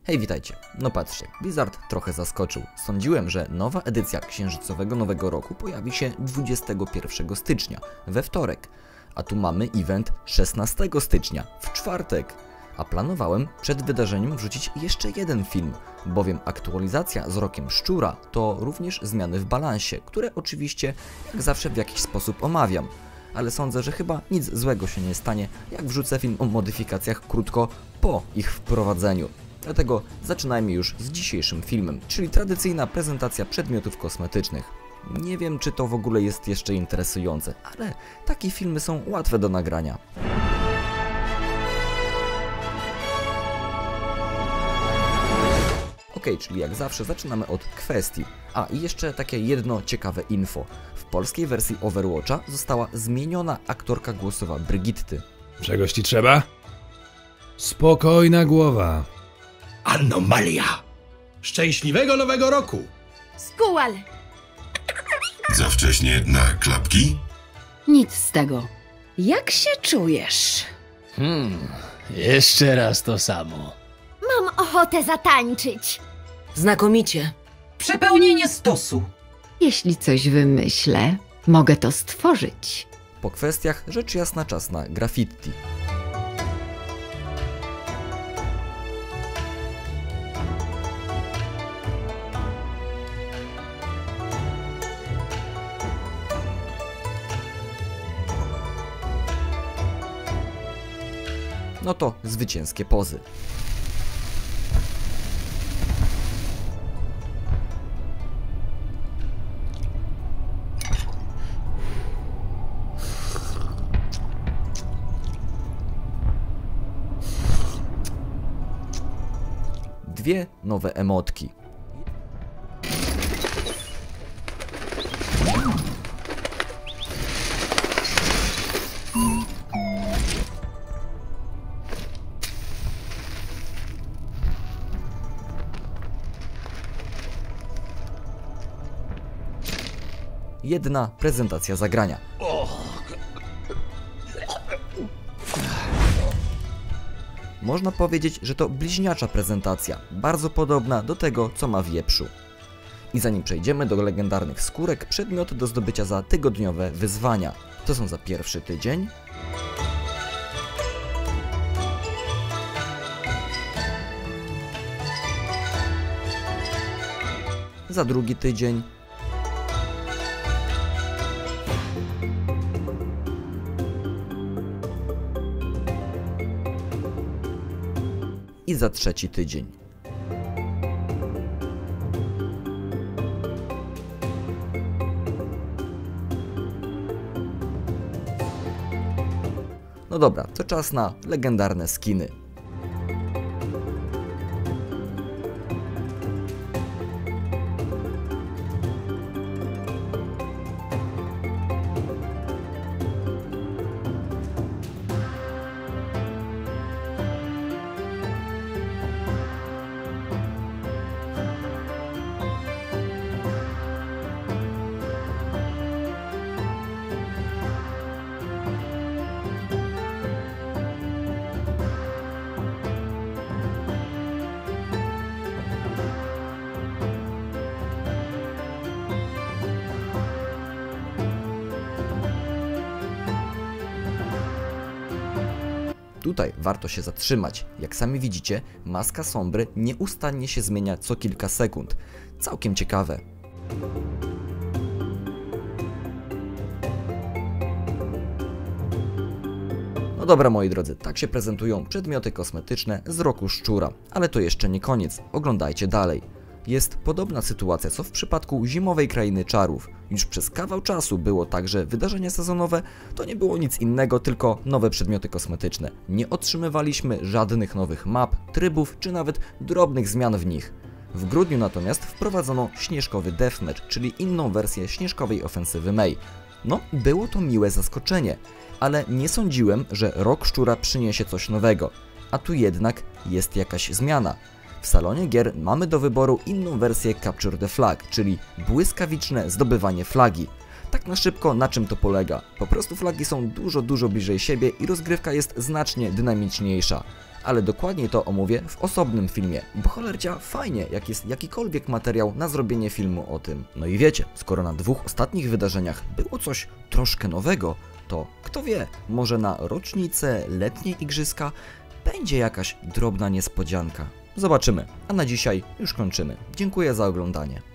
Hej, witajcie. No patrzcie, Blizzard trochę zaskoczył. Sądziłem, że nowa edycja księżycowego Nowego Roku pojawi się 21 stycznia, we wtorek. A tu mamy event 16 stycznia, w czwartek. A planowałem przed wydarzeniem wrzucić jeszcze jeden film, bowiem aktualizacja z Rokiem Szczura to również zmiany w balansie, które oczywiście jak zawsze w jakiś sposób omawiam. Ale sądzę, że chyba nic złego się nie stanie, jak wrzucę film o modyfikacjach krótko po ich wprowadzeniu. Dlatego zaczynajmy już z dzisiejszym filmem, czyli tradycyjna prezentacja przedmiotów kosmetycznych. Nie wiem, czy to w ogóle jest jeszcze interesujące, ale takie filmy są łatwe do nagrania. Czyli jak zawsze zaczynamy od kwestii. A i jeszcze takie jedno ciekawe info. W polskiej wersji Overwatcha została zmieniona aktorka głosowa Brygitty. Czegoś ci trzeba? Spokojna głowa. Anomalia! Szczęśliwego Nowego Roku! Skual! Za wcześnie na klapki? Nic z tego. Jak się czujesz? Jeszcze raz to samo. Mam ochotę zatańczyć. Znakomicie. Przepełnienie stosu. Jeśli coś wymyślę, mogę to stworzyć. Po kwestiach rzecz jasna czas na graffiti. No to zwycięskie pozy. Dwie nowe emotki. Jedna prezentacja zagrania. Można powiedzieć, że to bliźniacza prezentacja, bardzo podobna do tego, co ma w Wieprzu. I zanim przejdziemy do legendarnych skórek, przedmioty do zdobycia za tygodniowe wyzwania. To są za pierwszy tydzień, za drugi tydzień i za trzeci tydzień. No dobra, to czas na legendarne skiny. Tutaj warto się zatrzymać. Jak sami widzicie, maska Sombry nieustannie się zmienia co kilka sekund. Całkiem ciekawe. No dobra, moi drodzy, tak się prezentują przedmioty kosmetyczne z Roku Szczura. Ale to jeszcze nie koniec, oglądajcie dalej. Jest podobna sytuacja co w przypadku Zimowej Krainy Czarów. Już przez kawał czasu było tak, że wydarzenia sezonowe to nie było nic innego, tylko nowe przedmioty kosmetyczne. Nie otrzymywaliśmy żadnych nowych map, trybów czy nawet drobnych zmian w nich. W grudniu natomiast wprowadzono Śnieżkowy Deathmatch, czyli inną wersję Śnieżkowej Ofensywy Mei. No, było to miłe zaskoczenie, ale nie sądziłem, że Rok Szczura przyniesie coś nowego. A tu jednak jest jakaś zmiana. W salonie gier mamy do wyboru inną wersję Capture the Flag, czyli błyskawiczne zdobywanie flagi. Tak na szybko, na czym to polega? Po prostu flagi są dużo bliżej siebie i rozgrywka jest znacznie dynamiczniejsza. Ale dokładniej to omówię w osobnym filmie, bo cholercia fajnie, jak jest jakikolwiek materiał na zrobienie filmu o tym. No i wiecie, skoro na 2 ostatnich wydarzeniach było coś troszkę nowego, to kto wie, może na rocznicę, letnie igrzyska będzie jakaś drobna niespodzianka. Zobaczymy, a na dzisiaj już kończymy. Dziękuję za oglądanie.